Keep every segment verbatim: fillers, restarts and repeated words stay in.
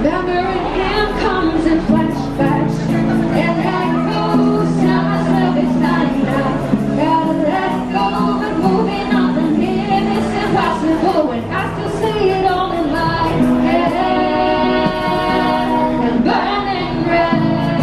Remembering him comes in flashbacks, and echoes tell myself it's not enough. Gotta let go, but moving on from here is impossible when I still see it all in my head and burning red.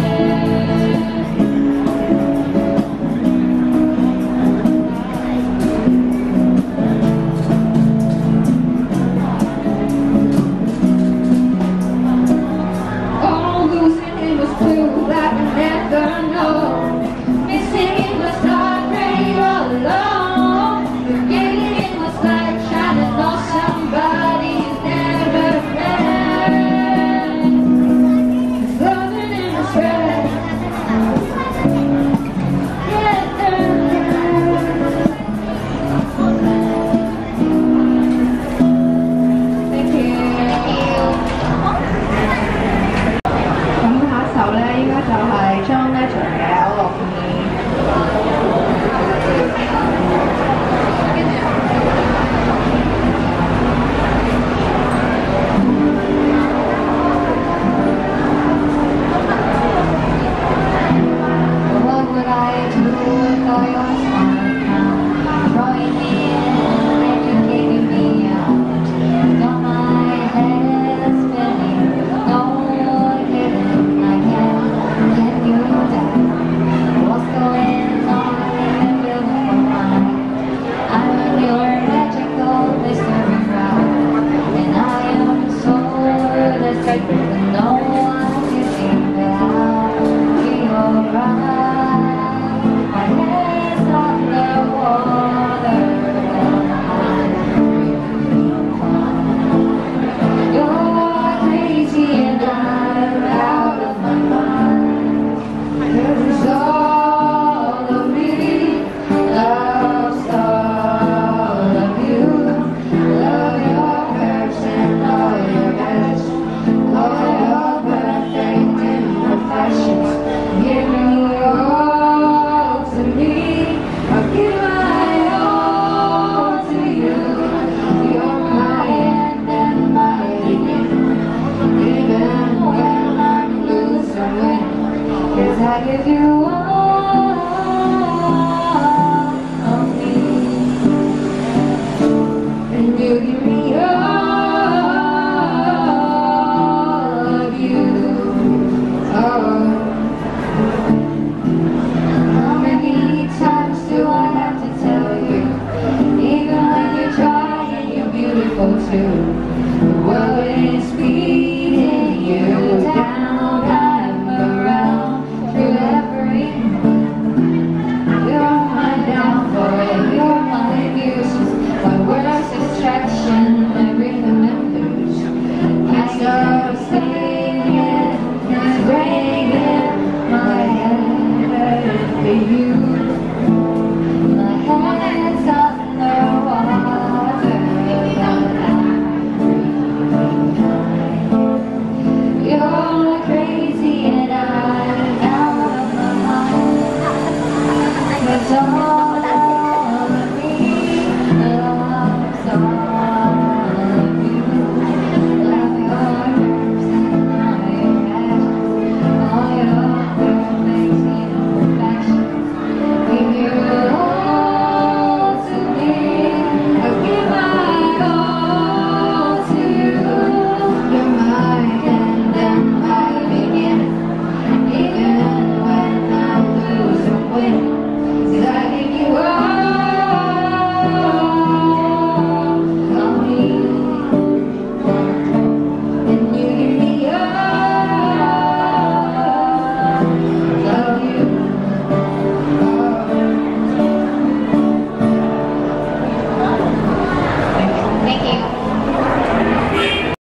I give you all of me, and you give me all of you. Oh, how many times do I have to tell you? Even when you're try and you're beautiful too, the world is beating you down. Every remembers, I start